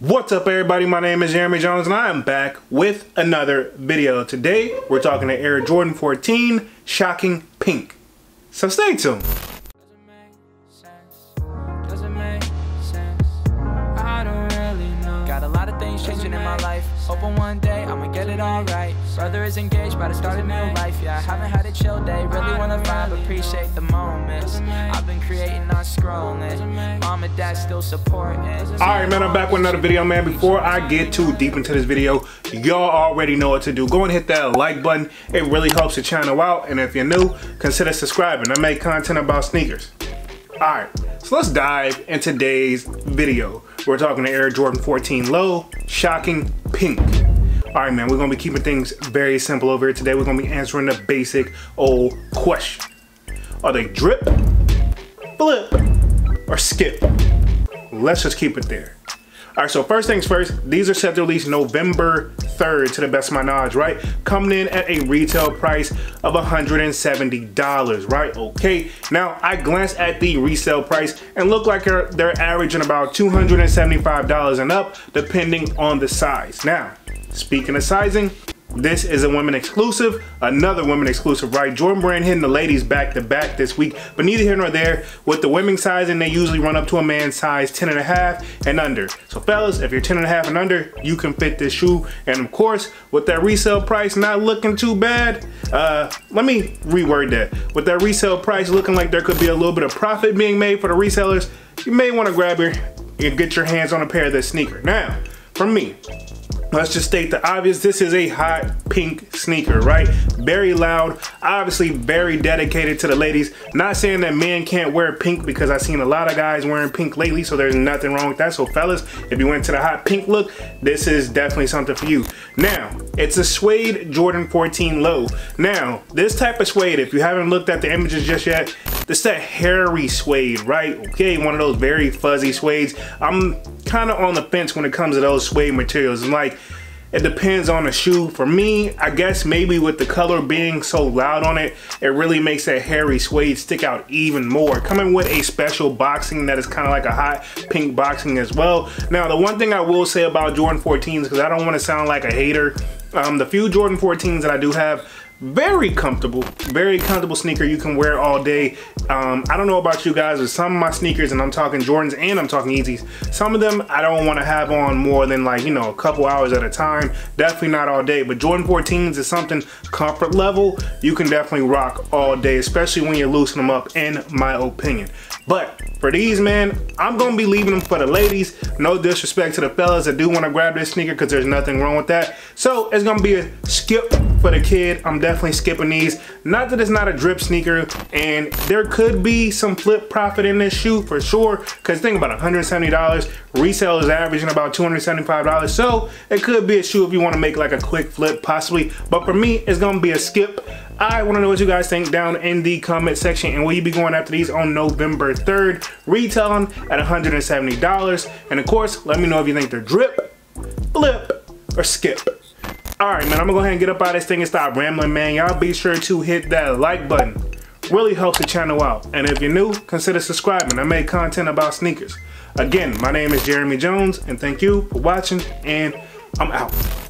What's up everybody, my name is Jeremy Jones and I am back with another video. Today we're talking to Air Jordan 14 Shocking Pink. So stay tuned. Got a lot of things changing in my life. Hoping one day I'ma get it all right. Brother is engaged, about to start a new life. Yeah, I haven't had a chill day. Really wanna vibe, appreciate the moments. I've been creating, not scrolling. Mom and dad still supporting. Alright man, I'm back with another video, man. Before I get too deep into this video, y'all already know what to do. Go and hit that like button. It really helps the channel out. And if you're new, consider subscribing. I make content about sneakers. Alright, so let's dive into today's video. We're talking to Air Jordan 14 Low Shocking Pink. Alright man, we're going to be keeping things very simple over here today. We're going to be answering the basic old question. Are they drip, flip, or skip? Let's just keep it there. Alright, so first things first, these are set to release November 3rd to the best of my knowledge, right? Coming in at a retail price of $170, right? Okay, now I glanced at the resale price and look like they're averaging about $275 and up, depending on the size. Now, speaking of sizing, this is a women exclusive, another women exclusive, right? Jordan Brand hitting the ladies back to back this week, but neither here nor there. With the women's sizing, they usually run up to a man's size 10.5 and under. So fellas, if you're 10.5 and under, you can fit this shoe. And of course, with that resale price not looking too bad, let me reword that. With that resale price looking like there could be a little bit of profit being made for the resellers, you may want to grab your and get your hands on a pair of this sneaker. Now, for me, let's just state the obvious. This is a hot pink sneaker, right? Very loud, obviously very dedicated to the ladies. Not saying that men can't wear pink, because I've seen a lot of guys wearing pink lately, so there's nothing wrong with that. So fellas, if you went to the hot pink look, this is definitely something for you. Now, it's a suede Jordan 14 Low. Now, this type of suede, if you haven't looked at the images just yet, this is that hairy suede, right? Okay, one of those very fuzzy suedes. I'm kind of on the fence when it comes to those suede materials. And like, it depends on the shoe. For me, I guess maybe with the color being so loud on it, it really makes that hairy suede stick out even more. Coming with a special boxing that is kind of like a hot pink boxing as well. Now, the one thing I will say about Jordan 14s, because I don't want to sound like a hater, the few Jordan 14s that I do have, very comfortable sneaker you can wear all day. I don't know about you guys, but some of my sneakers, and I'm talking Jordans and I'm talking Yeezys, some of them I don't want to have on more than, like, you know, a couple hours at a time. Definitely not all day. But Jordan 14s is something comfort level you can definitely rock all day, especially when you loosen them up, in my opinion. But for these, man, I'm gonna be leaving them for the ladies. No disrespect to the fellas that do want to grab this sneaker, because there's nothing wrong with that. So it's gonna be a skip for the kid. I'm definitely skipping these. Not that it's not a drip sneaker, and there could be some flip profit in this shoe for sure, because think about $170. Resale is averaging about $275, so it could be a shoe if you want to make like a quick flip possibly. But for me, it's gonna be a skip. I want to know what you guys think down in the comment section, and will you be going after these on November 3rd, retailing at $170? And of course, let me know if you think they're drip, flip, or skip. Alright man, I'm gonna go ahead and get up out of this thing and stop rambling, man. Y'all be sure to hit that like button. Really helps the channel out. And if you're new, consider subscribing. I make content about sneakers. Again, my name is Jeremy Jones, and thank you for watching, and I'm out.